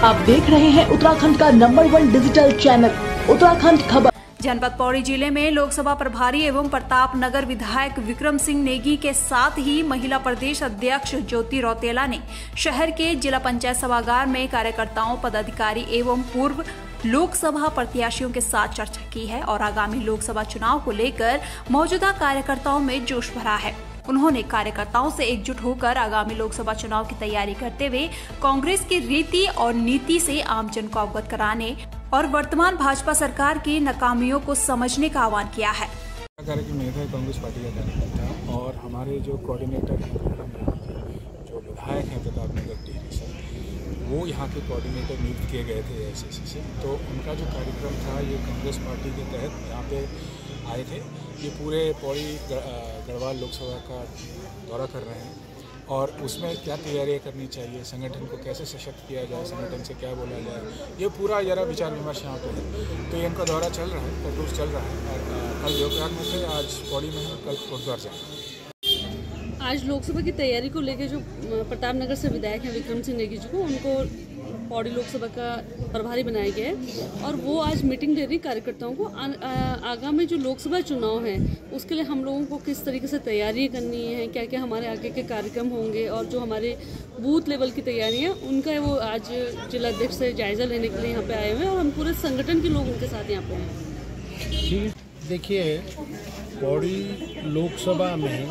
आप देख रहे हैं उत्तराखंड का नंबर 1 डिजिटल चैनल उत्तराखंड खबर। जनपद पौड़ी जिले में लोकसभा प्रभारी एवं प्रताप नगर विधायक विक्रम सिंह नेगी के साथ ही महिला प्रदेश अध्यक्ष ज्योति रौतेला ने शहर के जिला पंचायत सभागार में कार्यकर्ताओं, पदाधिकारी एवं पूर्व लोकसभा प्रत्याशियों के साथ चर्चा की है और आगामी लोकसभा चुनाव को लेकर मौजूदा कार्यकर्ताओं में जोश भरा है। उन्होंने कार्यकर्ताओं से एकजुट होकर आगामी लोकसभा चुनाव की तैयारी करते हुए कांग्रेस की रीति और नीति से आमजन को अवगत कराने और वर्तमान भाजपा सरकार की नाकामियों को समझने का आह्वान किया है। नेता कांग्रेस पार्टी का कार्यकर्ता और हमारे जो कोऑर्डिनेटर हैं, जो विधायक हैं प्रताप नगर टिहरी से, वो यहाँ के कोऑर्डिनेटर नियुक्त किए गए थे एआईसीसी से। तो उनका जो कार्यक्रम था ये कांग्रेस पार्टी के तहत यहाँ पे आए थे। ये पूरे पौड़ी गढ़वाल लोकसभा का दौरा कर रहे हैं और उसमें क्या तैयारियाँ करनी चाहिए, संगठन को कैसे सशक्त किया जाए, संगठन से क्या बोला जाए, ये पूरा जरा विचार विमर्श यहाँ पे है। तो ये इनका दौरा चल रहा है, टूर चल रहा है और कल देवप्रयाग में थे, आज पौड़ी में है, कल कोटद्वार जाएंगे। आज लोकसभा की तैयारी को लेकर जो प्रताप नगर से विधायक हैं विक्रम सिंह नेगी जी को, उनको पौड़ी लोकसभा का प्रभारी बनाया गया है और वो आज मीटिंग दे रही कार्यकर्ताओं को। आगामी जो लोकसभा चुनाव है उसके लिए हम लोगों को किस तरीके से तैयारी करनी है, क्या क्या हमारे आगे के कार्यक्रम होंगे और जो हमारे बूथ लेवल की तैयारियां उनका वो आज जिला अध्यक्ष से जायजा लेने के लिए यहाँ पे आए हुए हैं और हम पूरे संगठन के लोग उनके साथ यहाँ पे हैं। देखिए, पौड़ी लोकसभा में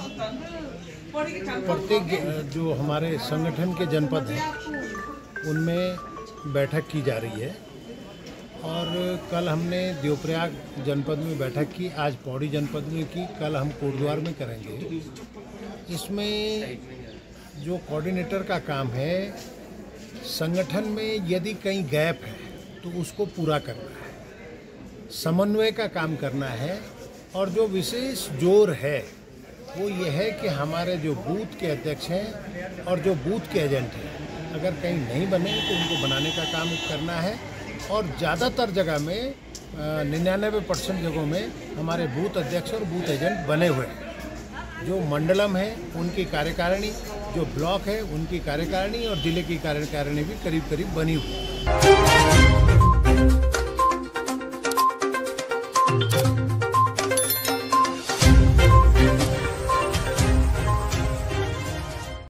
प्रत्येक जो हमारे संगठन के जनपद हैं उनमें बैठक की जा रही है और कल हमने देवप्रयाग जनपद में बैठक की, आज पौड़ी जनपद में की, कल हम कोटद्वार में करेंगे। इसमें जो कोऑर्डिनेटर का काम है, संगठन में यदि कहीं गैप है तो उसको पूरा करना है, समन्वय का काम करना है और जो विशेष जोर है वो ये है कि हमारे जो बूथ के अध्यक्ष हैं और जो बूथ के एजेंट हैं, अगर कहीं नहीं बने तो उनको बनाने का काम करना है और ज़्यादातर जगह में 99% जगहों में हमारे बूथ अध्यक्ष और बूथ एजेंट बने हुए हैं। जो मंडलम है उनकी कार्यकारिणी, जो ब्लॉक है उनकी कार्यकारिणी और जिले की कार्यकारिणी भी करीब करीब बनी हुई है।